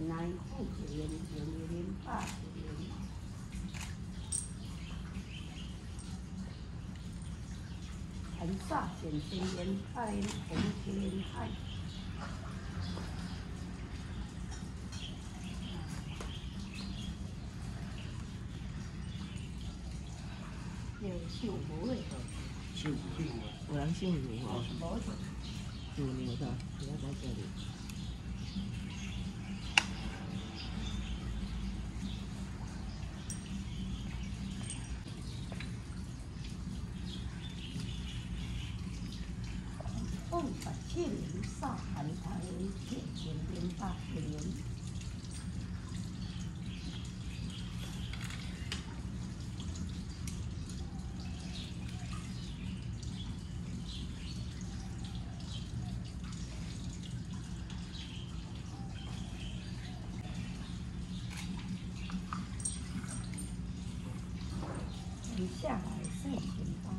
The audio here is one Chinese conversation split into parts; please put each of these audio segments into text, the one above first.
原来富一元，元一元，百一元。很煞减千元，大元红天海。姓吴的， 姓吴， 有人姓吴哦， 无属牛的，不要在这里。 7年煞寒台铁前边8年。下来3千8。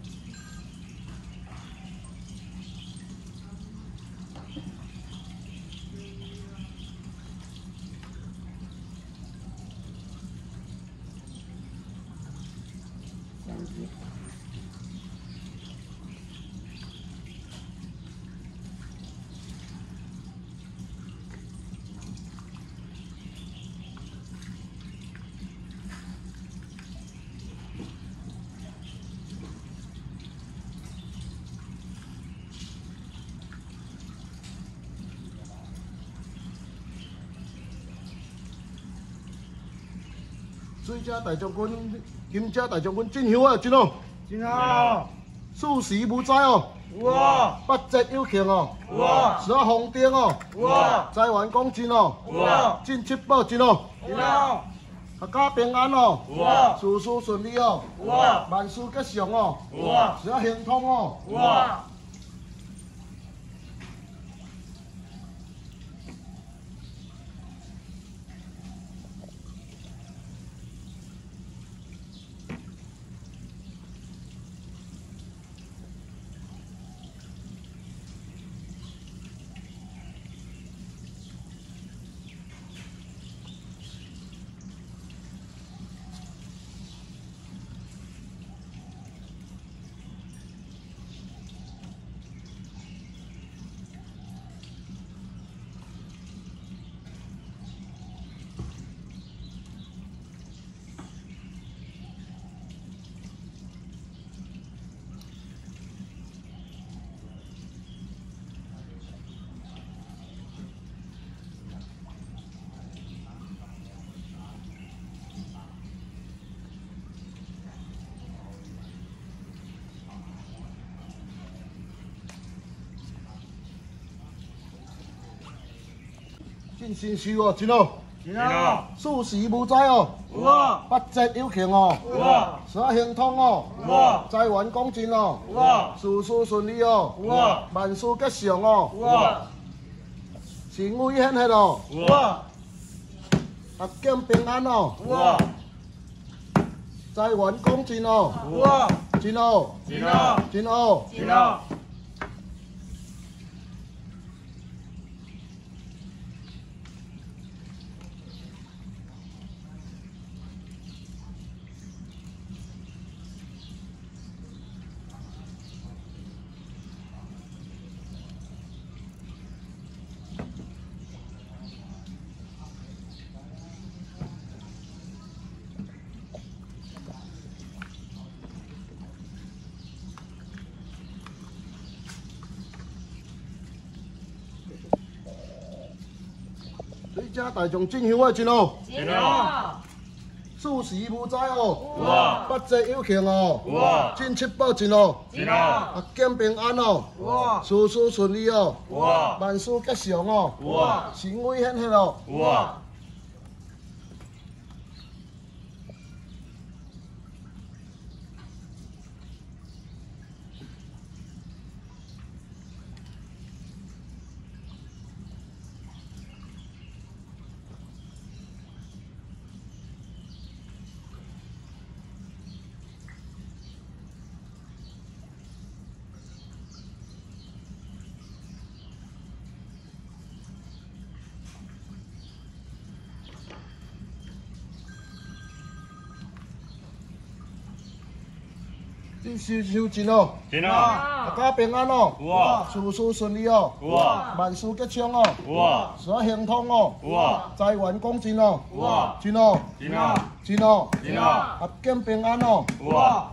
水家大将军、金家大将军进香啊，真哦！ 真好！ 四时无灾哦！ 有啊 ，8节有庆哦！ 有啊 ，10红灯哦！ 有啊， 财源广进哦！ 有啊， 进七宝真哦！ 真好！ 阖家平安哦！ 有啊， 事事顺利哦！ 有啊， 万事吉祥哦！ 有啊， 行行通哦！ 有啊。 进新寿哦，真哦！ 真好！ 四时无灾哦！ 有啊 ，8节有庆哦！ 有啊 10行通哦！ 有啊财源广进哦！ 有啊事事顺利哦！ 有啊万事吉祥哦！ 有啊神威显赫哦！ 有啊阖家平安哦！ 有啊财源广进哦！ 有啊， 真哦！ 真好！ 真好！ 真好！ 水家大将进香啊，真哦！ 真好！ 四时无灾哦！ 有啊 8节有庆哦！ 有啊进七宝真哦！ 真好！ 阖家平安哦！ 有啊事事顺利哦！ 有啊万事吉祥哦！ 有啊神威显赫哦！ 有啊。 收真哦， 真啊， 大家平安哦， 有啊， 事事顺利哦， 有啊， 万事吉祥哦， 有啊， 啥亨通哦， 有啊， 财源广进哦， 有啊， 真哦， 真啊， 真哦， 真啊， 合健平安哦。 有啊。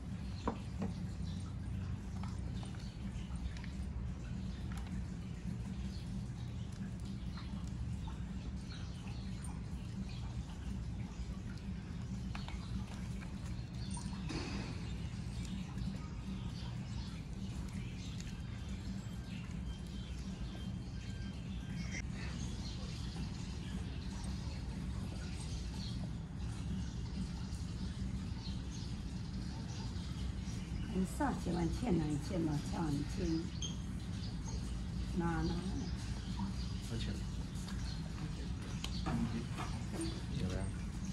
上几万千难千嘛，千万千，那。 而且，有没有？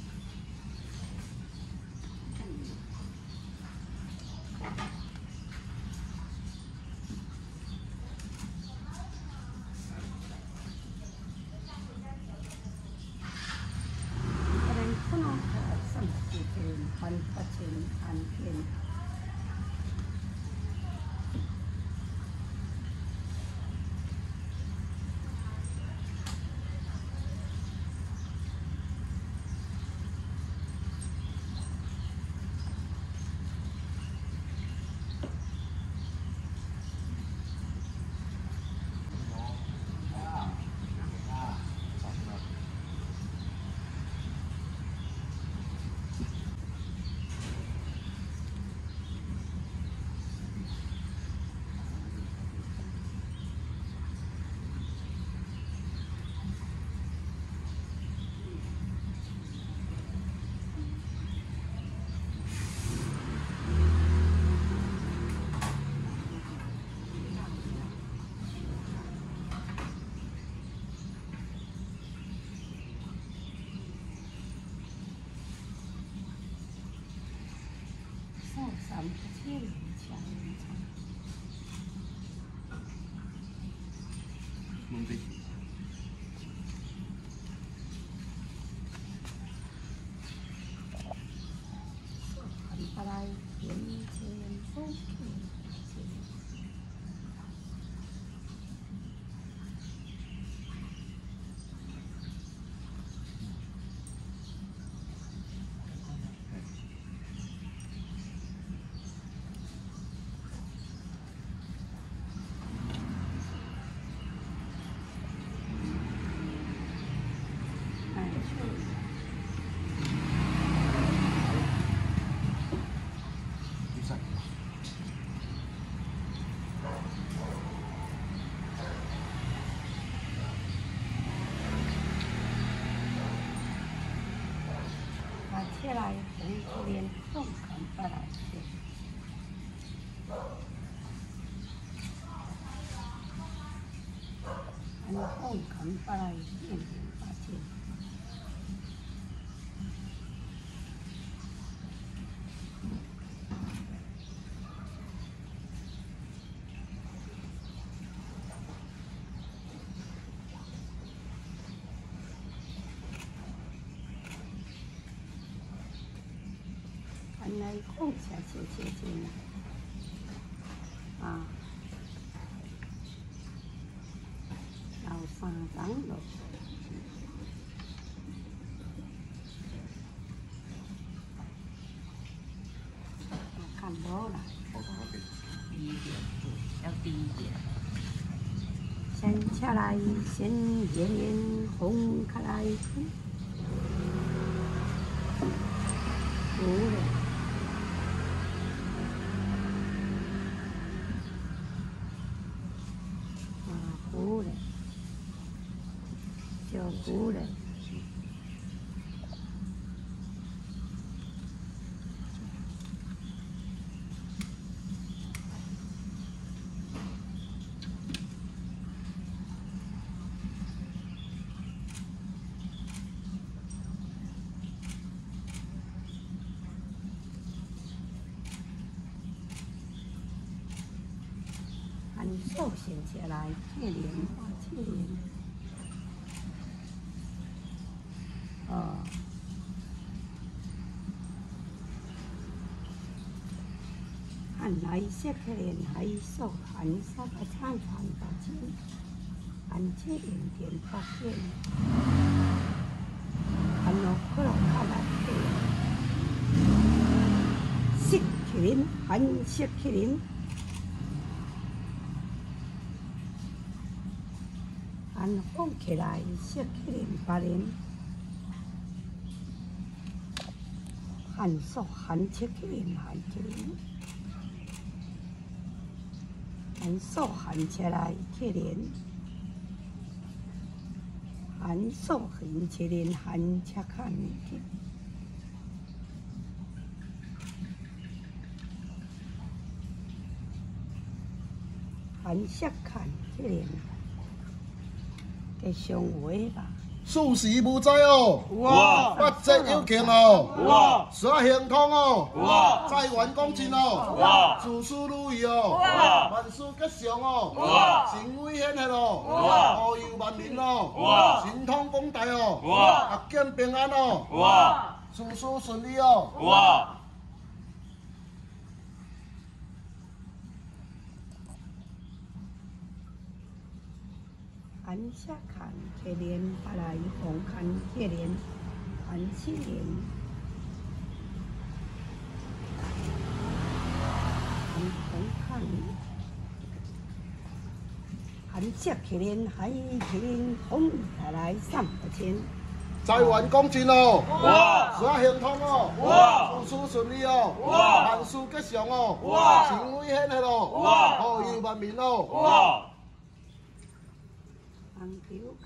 可能上几天还8千安天。3千强。 蒙地。 本来天前风平前。起来，红莲动感不来去。安动感不来，变变八千。原来空下切进啊，老三张了，看不来， 低一点，要低一点。 先起来，先连连红开来，鼓嘞。鼓嘞，小鼓嘞，按手先起来，切莲花切莲。哦， 汉来色可怜还受寒沙个灿烂把金，寒切连点发现，寒落可落卡来色麒麟，寒色麒麟，寒放起来色麒麟八连。 寒素寒切麒麟寒麒麟，寒素寒切来麒麟，寒素寒麒麟寒切看天，寒色看麒麟，给上回吧。 四时无灾哦， 哇！ 八节有庆哦， 哇！ 蛇行通哦， 哇！ 财源广进哦， 哇！ 事事如意哦， 哇！ 万事吉祥哦， 哇！ 神威显赫哦， 哇！ 保佑万民哦， 哇！ 神通广大哦， 哇！ 合见平安哦， 哇！ 事事顺利哦。 哇！ 寒夏看麒麟，巴来红看麒麟，寒七年，寒红看，寒色麒麟，寒麒麟，红下来300千， 财源广进哦， 哇！ 蛇行通哦， 哇！ 事事顺利哦， 哇！ 万事吉祥哦， 哇！ 神威显赫哦， 哇！ 保佑万民哦， 哇！ 红球界。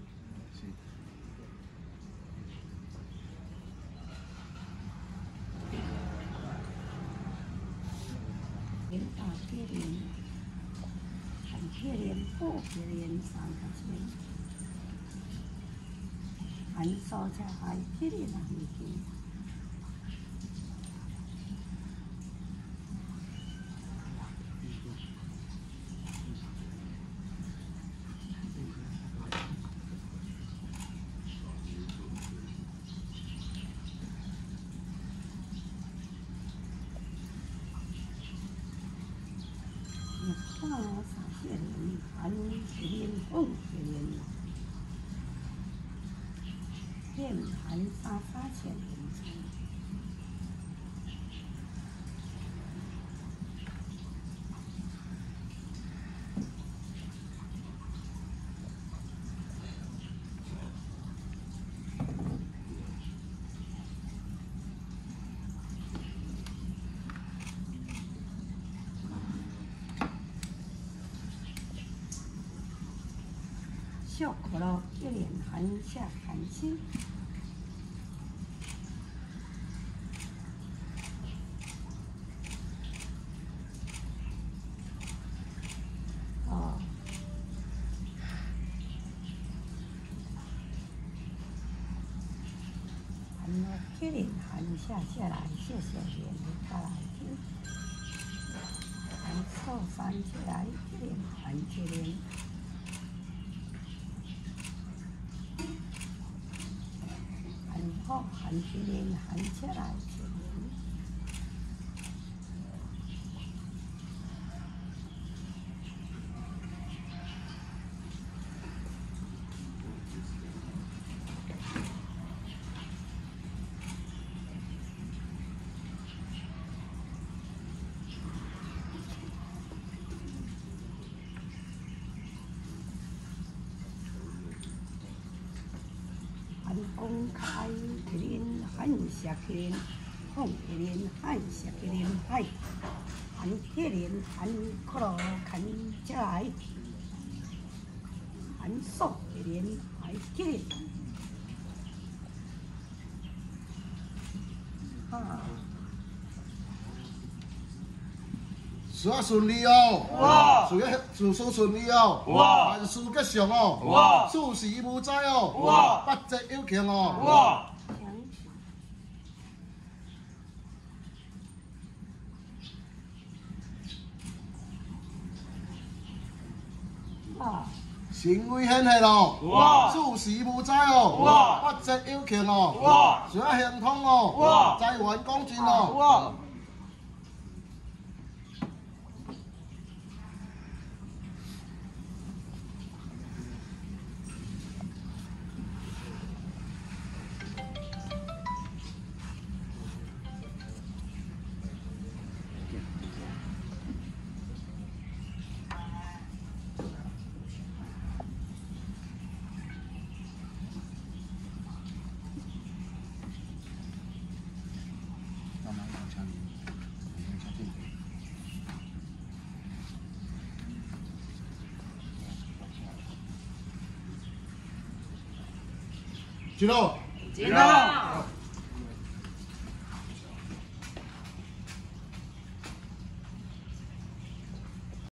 连大麒麟，寒麒麟，布麒麟300千，寒素才寒麒麟2千。 花3千年，寒麒麟，风麒麟，天寒3千年。小可乐一脸寒夏寒心，哦，寒了一脸寒夏下来，谢谢脸下来听，寒受寒起来一脸寒起脸。 好，寒麒麟寒起来麒麟，寒公开麒麟，寒射麒麟，风麒麟，寒射麒麟，嗨，寒麒麟，寒可乐，寒起来，寒素麒麟，寒麒麟，啊， 事啊顺利哦， 哇！ 事事顺利哦， 哇！ 万事吉祥哦， 哇！ 事事无灾哦， 哇！ 八节有庆哦， 哇！ 啊， 神威显赫哦， 哇！ 事事无灾哦， 哇！ 八节有庆哦， 哇！ 蛇行通哦， 哇！ 财源广进哦， 哇！ 真好。 真好。